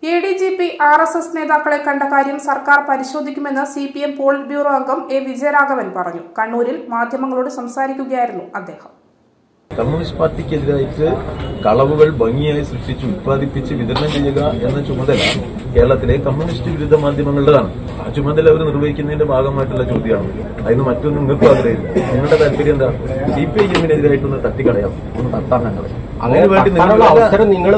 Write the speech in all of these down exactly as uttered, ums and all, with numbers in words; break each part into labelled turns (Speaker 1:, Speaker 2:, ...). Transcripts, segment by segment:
Speaker 1: A D G P R S S നേതാക്കളെ കണ്ട കാര്യം സർക്കാർ പരിശോധിക്കുമെന്ന് C P M polit bureau അംഗം എ വിജയരാഘവൻ പറഞ്ഞു. കണ്ണൂരിൽ മാധ്യമങ്ങളോട് സംസാരിക്കുകയായിരുന്നു അദ്ദേഹം.
Speaker 2: കമ്മ്യൂണിസ്റ്റ് പാർട്ടിക്കെതിരായിട്ട് കളവുകൾ ഭംഗിയായി സൃഷ്ടിച്ച് ഉത്പാദിപ്പിച്ച് വിതരണം ചെയ്യുക എന്ന ചുമതല കേരളത്തിലെ കമ്മ്യൂണിസ്റ്റ് വിരുദ്ധ മാധ്യമങ്ങളുടേതാണ്. ആ ചുമതല അവർ നിർവഹിക്കുന്നതിന്റെ ഭാഗമായിട്ടുള്ള ചോദ്യമാണ്. അതിന് മറ്റൊന്നും നിങ്ങൾക്കും ആഗ്രഹമില്ല. നിങ്ങളുടെ താല്പര്യം എന്താ? സി പി ഐ എമ്മിനെതിരായിട്ടൊന്ന് തട്ടിക്കളയാം, ഒന്ന് തട്ടാൻ ഞങ്ങൾ അതിനുവേണ്ടി
Speaker 3: നിങ്ങൾ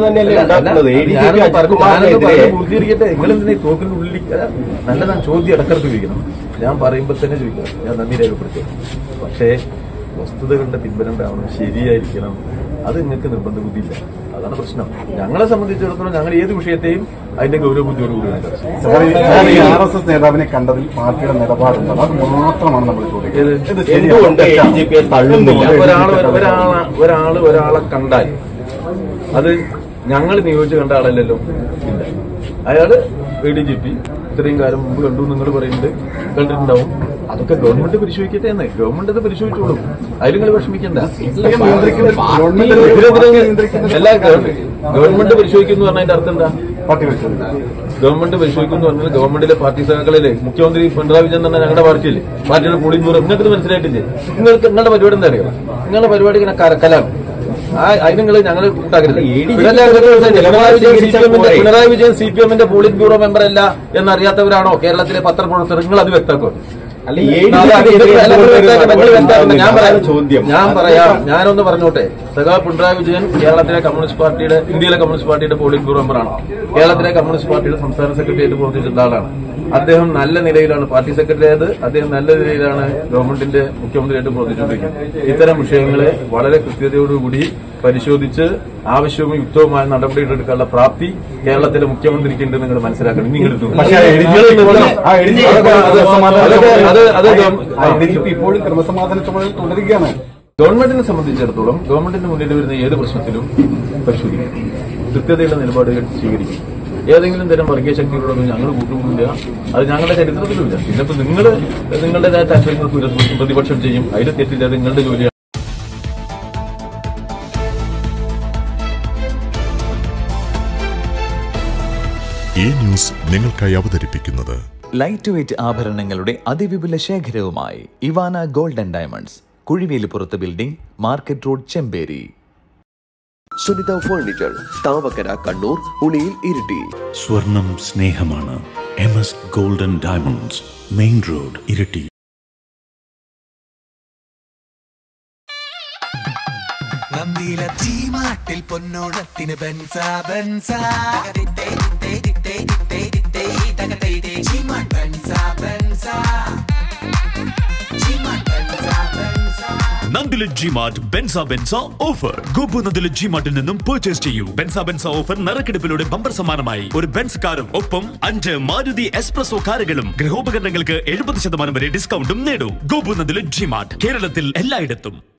Speaker 2: പൂർത്തീകരിക്കട്ടെ. നിങ്ങളെന്തിനാ തോക്കിന്റെ ഉള്ളിൽ നല്ലതാണ് ചോദ്യം ഇടക്കിടക്ക് ചോദിക്കണം. ഞാൻ പറയുമ്പോൾ തന്നെ ചോദിക്കണം, ഞാൻ നന്ദി രേഖപ്പെടുത്തും. പക്ഷേ വസ്തുതകളുടെ പിൻബലം ശരിയായിരിക്കണം. അത് നിങ്ങൾക്ക് നിർബന്ധ ബുദ്ധിയില്ല. അതാണ് പ്രശ്നം. ഞങ്ങളെ സംബന്ധിച്ചിടത്തോളം ഞങ്ങൾ ഏത് വിഷയത്തെയും അതിന്റെ ഗൗരവബുദ്ധിയോടുകൂടിയാണ്.
Speaker 4: ആർ എസ് എസ് നേതാവിനെ കണ്ടതിൽ പാർട്ടിയുടെ നിലപാടുണ്ട്, അത് മാത്രമാണ് നമ്മൾ ചോദിക്കുന്നത്.
Speaker 2: ഒരാള് ഒരാള് ഒരാളെ കണ്ടാൽ അത് ഞങ്ങൾ നിയോഗിച്ച് കണ്ട ആളല്ലല്ലോ. ഇല്ല, അയാള് എ ഡി ജി പി ഇത്രയും കാലം മുമ്പ് കണ്ടു നിങ്ങൾ പറയുന്നത് കണ്ടിട്ടുണ്ടാവും. അതൊക്കെ ഗവൺമെന്റ് പരിശോധിക്കട്ടെ എന്ന്. ഗവൺമെന്റ് അത് പരിശോധിച്ചോളും. അതിൽ നിങ്ങൾ വിഷമിക്കണ്ട. എല്ലാ ഗവൺമെന്റ് പരിശോധിക്കുന്നു പറഞ്ഞതിന്റെ അർത്ഥം എന്താ? ഗവൺമെന്റ് പരിശോധിക്കുന്നു പറഞ്ഞാൽ ഗവൺമെന്റിലെ പാർട്ടി സഖാക്കളിലെ മുഖ്യമന്ത്രി പിണറായി വിജയൻ തന്നെ ഞങ്ങളുടെ പാർട്ടിയില്ലേ, പാർട്ടിയുടെ പോളിറ്റ് ബ്യൂറോ. നിങ്ങൾക്ക് മനസ്സിലായിട്ടില്ലേ? നിങ്ങൾക്ക് നിങ്ങളുടെ പരിപാടി എന്താ അറിയാം? നിങ്ങളുടെ പരിപാടി ഇങ്ങനെ കരക്കലാണ്. അതിന് നിങ്ങൾ ഞങ്ങൾ കൂട്ടാക്കരുത്. പിണറായി വിജയൻ സി പി എമ്മിന്റെ പോളിറ്റ് ബ്യൂറോ മെമ്പർ അല്ല എന്നറിയാത്തവരാണോ കേരളത്തിലെ പത്രപ്രവർത്തകർ? നിങ്ങൾ അത് വ്യക്തമാക്കും. ഞാൻ പറയാം, ഞാനൊന്ന് പറഞ്ഞോട്ടെ. സഖാ പിണറായി വിജയൻ കേരളത്തിലെ കമ്മ്യൂണിസ്റ്റ് പാർട്ടിയുടെ ഇന്ത്യയിലെ കമ്മ്യൂണിസ്റ്റ് പാർട്ടിയുടെ പോളിറ്റ് ബ്യൂറോ മെമ്പറാണ്. കേരളത്തിലെ കമ്മ്യൂണിസ്റ്റ് പാർട്ടിയുടെ സംസ്ഥാന സെക്രട്ടറി ആയിട്ട് പ്രവർത്തിച്ചിട്ടുള്ള ആളാണ്. അദ്ദേഹം നല്ല നിലയിലാണ് പാർട്ടി സെക്രട്ടറി ആയത്. അദ്ദേഹം നല്ല നിലയിലാണ് ഗവൺമെന്റിന്റെ മുഖ്യമന്ത്രിയായിട്ട് പ്രവർത്തിച്ചുകൊണ്ടിരിക്കുന്നത്. ഇത്തരം വിഷയങ്ങളെ വളരെ കൃത്യതയോടുകൂടി പരിശോധിച്ച് ആവശ്യവും യുക്തവുമായ നടപടികളെടുക്കാനുള്ള പ്രാപ്തി കേരളത്തിലെ മുഖ്യമന്ത്രിക്ക് ഉണ്ട്. നിങ്ങൾ മനസ്സിലാക്കണം. നിങ്ങൾ
Speaker 4: ഇപ്പോഴും ക്രമസമാധാന ചുമതല തുടരുകയാണ്.
Speaker 2: ഗവൺമെന്റിനെ സംബന്ധിച്ചിടത്തോളം ഗവൺമെന്റിന് മുന്നിൽ വരുന്ന ഏത് പ്രശ്നത്തിലും പരിശോധിക്കും, കൃത്യതയുള്ള നിലപാടുകൾ സ്വീകരിക്കും. ഏതെങ്കിലും തരം വർഗീയ ശക്തികളൊന്നും ഞങ്ങൾ കൂട്ടുന്നില്ല. അത് ഞങ്ങളുടെ ചരിത്രത്തിലുമില്ല. പിന്നെ ഇപ്പൊ നിങ്ങൾ നിങ്ങളുടേതായ താല്പര്യങ്ങൾ പ്രതിപക്ഷം ചെയ്യും. അതിൽ തെറ്റില്ല, അത് നിങ്ങളുടെ ജോലിയാണ്.
Speaker 5: ഈ ന്യൂസ് നിങ്ങൾക്കായി അവതരിപ്പിക്കുന്നത്
Speaker 6: ലൈറ്റ് വെയ്റ്റ് ആഭരണങ്ങളുടെ അതിവിപുല ശേഖരവുമായി ഇവാന ഗോൾഡൻ ഡയമണ്ട്സ്, കുഴിവേലിപ്പുറത്ത് building, market road, Chemperi.
Speaker 7: Sunitha furniture, Thavakkara, Kannur, Uliyil, Iritty.
Speaker 5: സ്വർണം സ്നേഹമാണ്. M S golden diamonds, main road, Iritty.
Speaker 8: ിൽ പൊന്നോണത്തിന് ബെൻസ ബെൻസ
Speaker 5: നന്ദില ജിമാർട്ട് ബെൻസ ബെൻസ ഓഫർ. ഗോപു നന്ദില ജിമാർട്ടിൽ നിന്നും പർച്ചേസ് ചെയ്യൂ. ബെൻസ ബെൻസ ഓഫർ നറുക്കെടുപ്പിലൂടെ ബമ്പർ സമ്മാനമായി ഒരു ബെൻസ് കാറും ഒപ്പം അഞ്ച് മാരുതി എക്സ്പ്രസോ കാറുകളും ഗൃഹോപകരണങ്ങൾക്ക് എഴുപത് ശതമാനം വരെ ഡിസ്കൗണ്ടും നേടൂ. ഗോപു നന്ദില ജിമാർട്ട്, കേരളത്തിൽ എല്ലായിടത്തും.